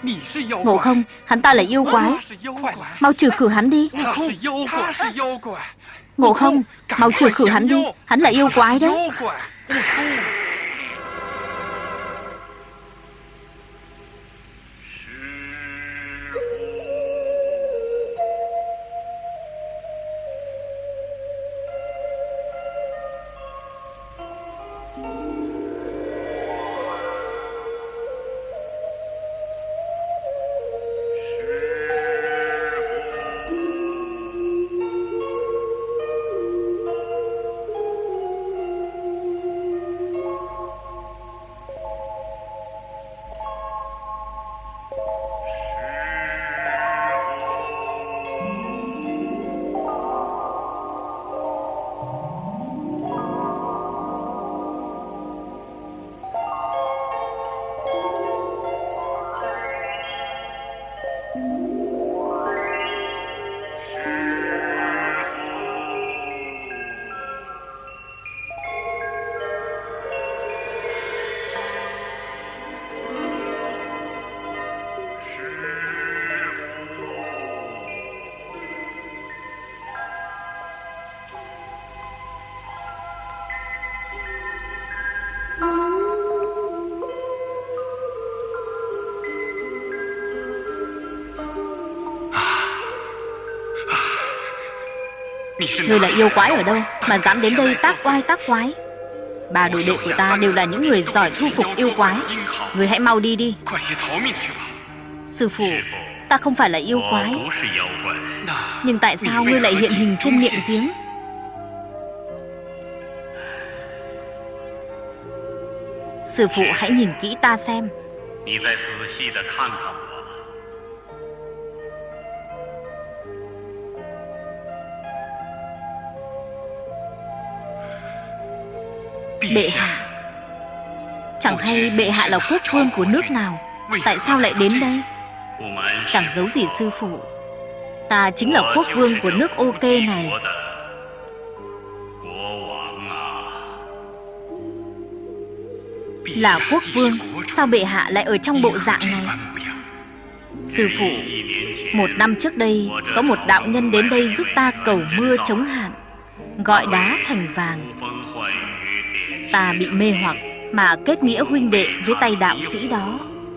Ngộ Không, hắn ta là yêu quái. Mau trừ khử hắn đi. Ngộ Không, mau trừ khử hắn đi. Hắn là yêu quái đấy. Ngươi là yêu quái ở đâu mà dám đến đây tác oai tác quái? Ba đồ đệ của ta đều là những người giỏi thu phục yêu quái. Ngươi hãy mau đi đi. Sư phụ, ta không phải là yêu quái. Nhưng tại sao ngươi lại hiện hình trên miệng giếng? Sư phụ hãy nhìn kỹ ta xem. Bệ hạ, chẳng hay bệ hạ là quốc vương của nước nào? Tại sao lại đến đây? Chẳng giấu gì sư phụ, ta chính là quốc vương của nước OK này. Là quốc vương, sao bệ hạ lại ở trong bộ dạng này? Sư phụ, 1 năm trước đây có một đạo nhân đến đây giúp ta cầu mưa chống hạn, gọi đá thành vàng. Ta bị mê hoặc mà kết nghĩa huynh đệ với tay đạo sĩ đó.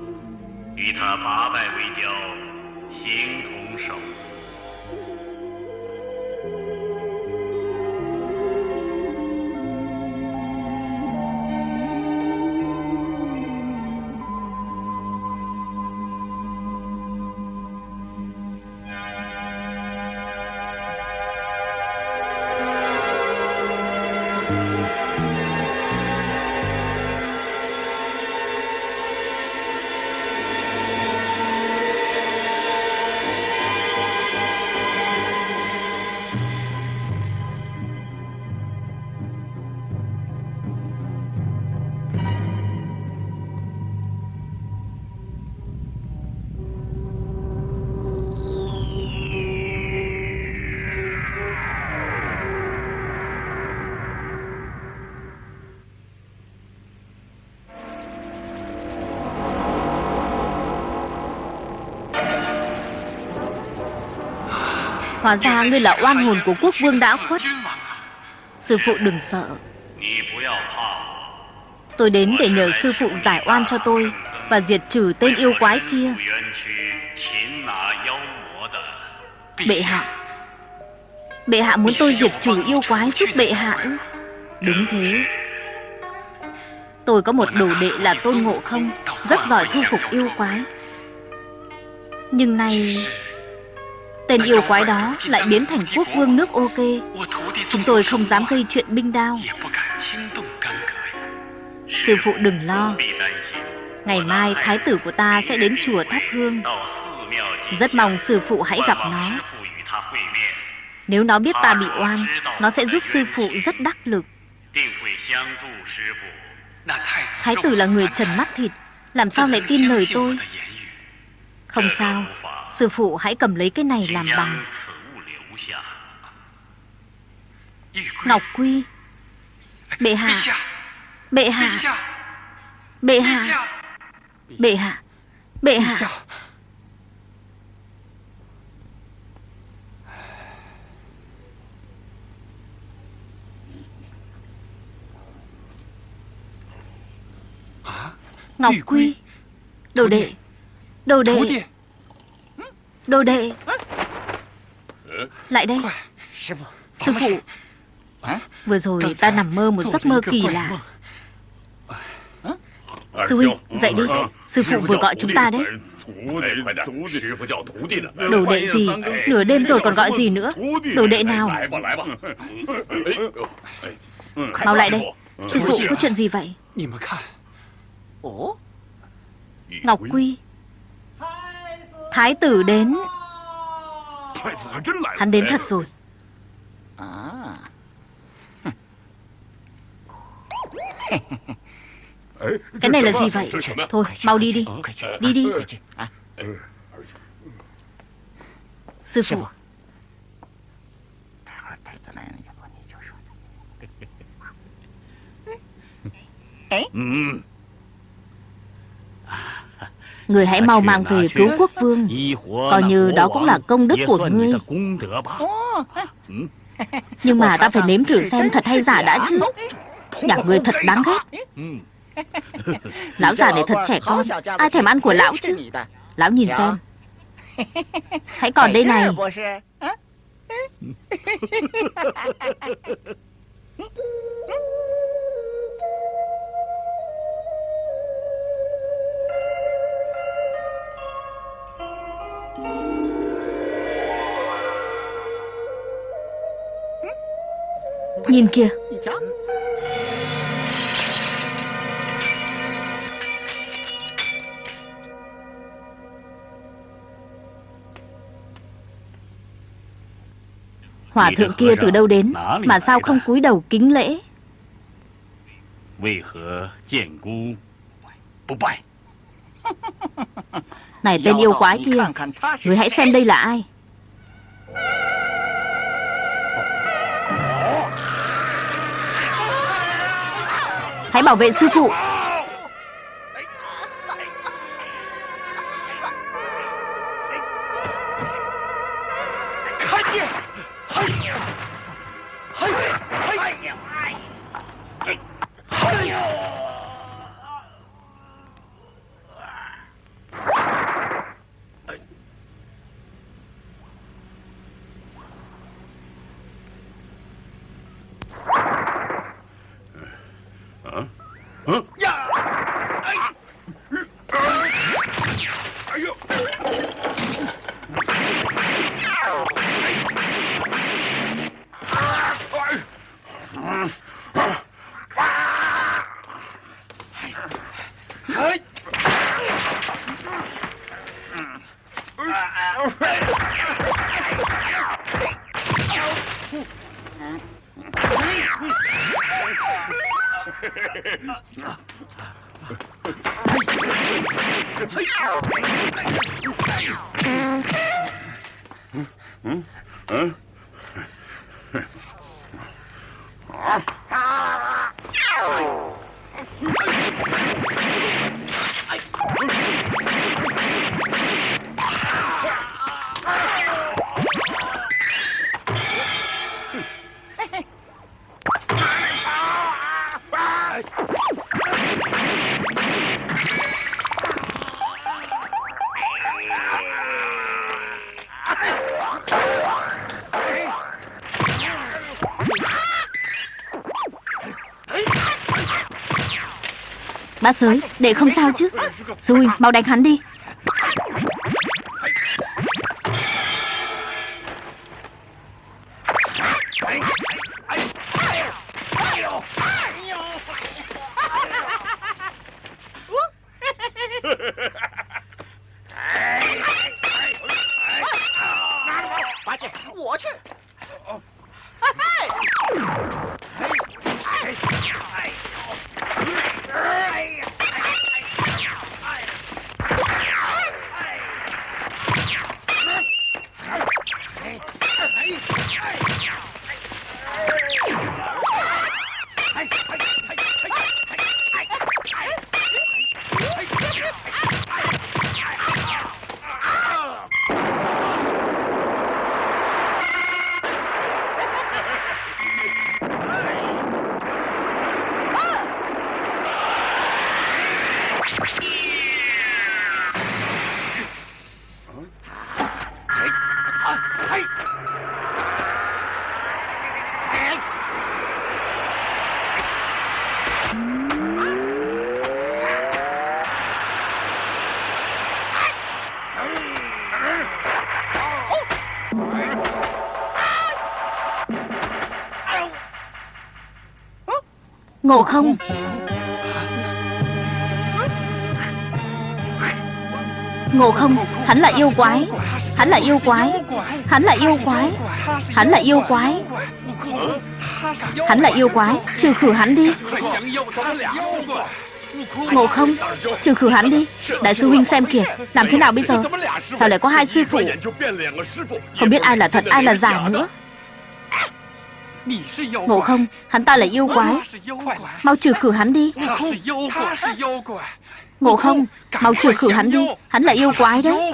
Hóa ra ngươi là oan hồn của quốc vương đã khuất. Sư phụ đừng sợ. Tôi đến để nhờ sư phụ giải oan cho tôi và diệt trừ tên yêu quái kia. Bệ hạ, bệ hạ muốn tôi diệt trừ yêu quái giúp bệ hạ. Đúng thế. Tôi có một đồ đệ là Tôn Ngộ Không, rất giỏi thu phục yêu quái. Nhưng nay tên yêu quái đó lại biến thành quốc vương nước OK. Chúng tôi không dám gây chuyện binh đao. Sư phụ đừng lo. Ngày mai thái tử của ta sẽ đến chùa thắp hương. Rất mong sư phụ hãy gặp nó. Nếu nó biết ta bị oan, nó sẽ giúp sư phụ rất đắc lực. Thái tử là người trần mắt thịt, làm sao lại tin lời tôi? Không sao, sư phụ hãy cầm lấy cái này làm bằng. Ngọc Quy. Bệ hạ, bệ hạ, bệ hạ, bệ hạ, bệ hạ. Ngọc Quy. Đồ đệ. Đồ đệ. Đồ đệ. Lại đây. Sư phụ. Vừa rồi ta nằm mơ một giấc mơ kỳ lạ. Sư huynh, dậy đi. Sư phụ vừa gọi chúng ta đấy. Đồ đệ gì? Nửa đêm rồi còn gọi gì nữa? Đồ đệ nào? Mau lại đây. Sư phụ có chuyện gì vậy? Ngọc Quy. Thái tử đến. Hắn đến thật rồi. Cái này là gì vậy? Thôi, mau đi đi. Đi đi. Sư phụ. Người hãy mau mang về cứu quốc vương. Coi như đó cũng là công đức của ngươi. Nhưng mà ta phải nếm thử xem thật hay giả đã chứ. Nhà ngươi thật đáng ghét. Lão già này thật trẻ con. Ai thèm ăn của lão chứ? Lão nhìn xem. Hãy còn đây này. Nhìn kìa. Hòa thượng kia từ đâu đến mà sao không cúi đầu kính lễ? Này tên yêu quái kia, người hãy xem đây là ai. Hãy bảo vệ sư phụ. Bát Giới, đệ không sao chứ? Sư huynh, mau đánh hắn đi. Ngộ Không. Ngộ Không, hắn là yêu quái. Hắn là yêu quái. Hắn là yêu quái. Hắn là yêu quái. Hắn là yêu quái. Trừ khử hắn đi. Ngộ Không, trừ khử hắn đi. Đại sư huynh xem kìa, làm thế nào bây giờ? Sao lại có hai sư phụ? Không biết ai là thật, ai là giả nữa. Ngộ Không, hắn ta là yêu quái. Mau trừ khử hắn đi. Ngộ Không, mau trừ khử hắn đi. Hắn là yêu quái đấy.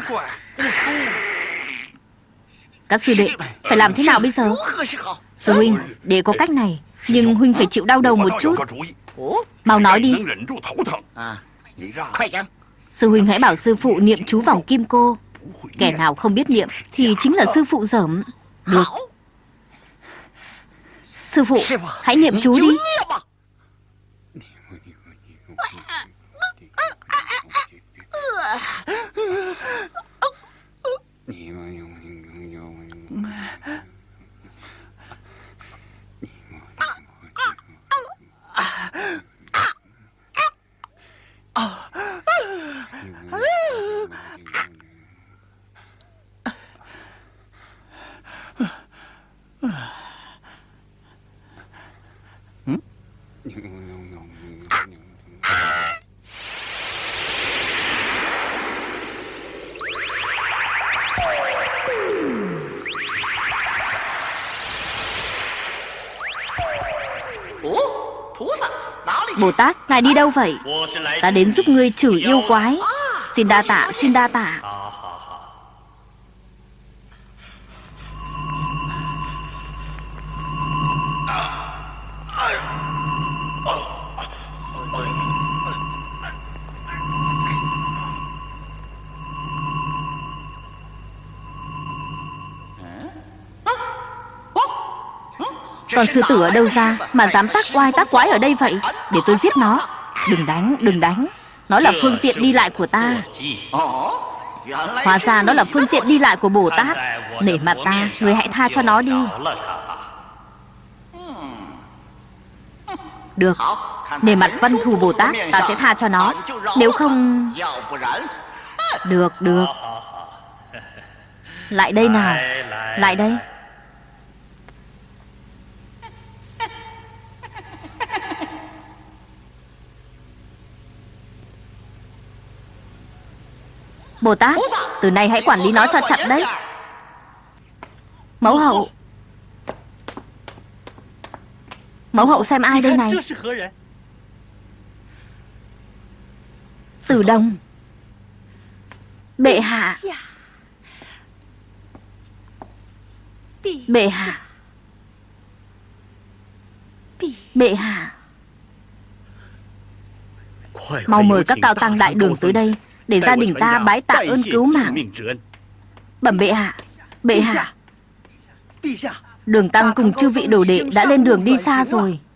Các sư đệ, phải làm thế nào bây giờ? Sư huynh, để có cách này, nhưng huynh phải chịu đau đầu một chút. Mau nói đi. Sư huynh hãy bảo sư phụ niệm chú vòng kim cô. Kẻ nào không biết niệm thì chính là sư phụ dởm. Được. Sư phụ, hãy niệm chú đi. Bồ Tát, ngài đi đâu vậy? Ta đến giúp ngươi trừ yêu quái. Xin đa tạ, xin đa tạ. Còn sư tử ở đâu ra mà dám tác oai tác quái ở đây vậy? Để tôi giết nó. Đừng đánh, đừng đánh. Nó là phương tiện đi lại của ta. Hóa ra nó là phương tiện đi lại của Bồ Tát. Nể mặt ta, người hãy tha cho nó đi. Được. Nể mặt Văn Thù Bồ Tát, ta sẽ tha cho nó. Nếu không... Được, được. Lại đây nào. Lại đây. Bồ Tát, từ nay hãy quản lý nó cho chặt đấy. Mẫu hậu. Mẫu hậu xem ai đây này? Từ Đồng. Bệ hạ. Bệ hạ. Bệ hạ. Mau mời các cao tăng đại đường tới đây, để gia đình ta bái tạ ơn cứu mạng. Bẩm bệ hạ. Bệ hạ. Đường tăng cùng chư vị đồ đệ đã lên đường đi xa rồi.